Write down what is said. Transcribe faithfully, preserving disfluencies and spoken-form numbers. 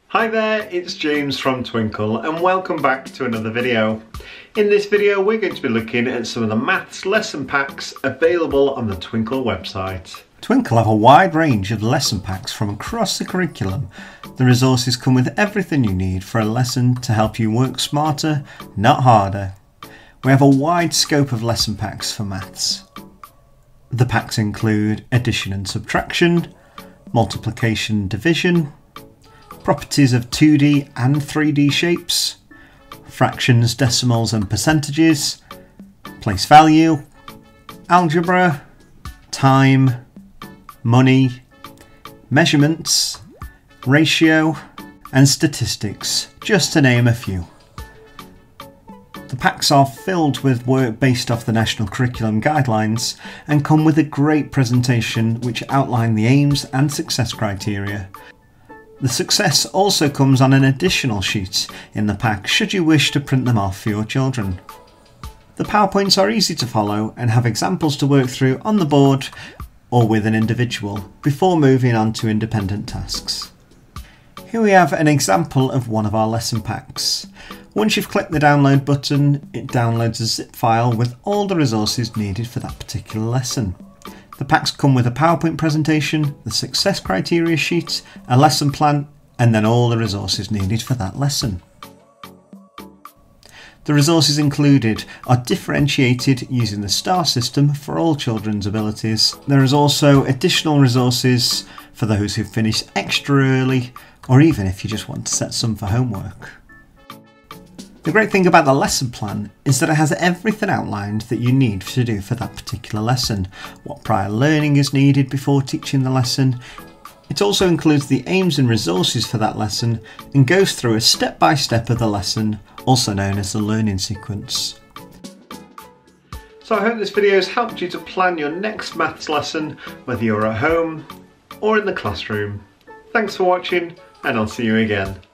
Hi there, it's James from Twinkl and welcome back to another video. In this video we're going to be looking at some of the maths lesson packs available on the Twinkl website. Twinkl have a wide range of lesson packs from across the curriculum. The resources come with everything you need for a lesson to help you work smarter, not harder. We have a wide scope of lesson packs for maths. The packs include addition and subtraction, multiplication and division, properties of two D and three D shapes, fractions, decimals and percentages, place value, algebra, time, money, measurements, ratio and statistics, just to name a few. The packs are filled with work based off the National Curriculum Guidelines and come with a great presentation which outline the aims and success criteria. The success also comes on an additional sheet in the pack should you wish to print them off for your children. The PowerPoints are easy to follow and have examples to work through on the board or with an individual before moving on to independent tasks. Here we have an example of one of our lesson packs. Once you've clicked the download button, it downloads a zip file with all the resources needed for that particular lesson. The packs come with a PowerPoint presentation, the success criteria sheet, a lesson plan, and then all the resources needed for that lesson. The resources included are differentiated using the STAR system for all children's abilities. There is also additional resources for those who finish extra early, or even if you just want to set some for homework. The great thing about the lesson plan is that it has everything outlined that you need to do for that particular lesson, what prior learning is needed before teaching the lesson. It also includes the aims and resources for that lesson and goes through a step-by-step of the lesson, also known as the learning sequence. So I hope this video has helped you to plan your next maths lesson, whether you're at home or in the classroom. Thanks for watching and I'll see you again.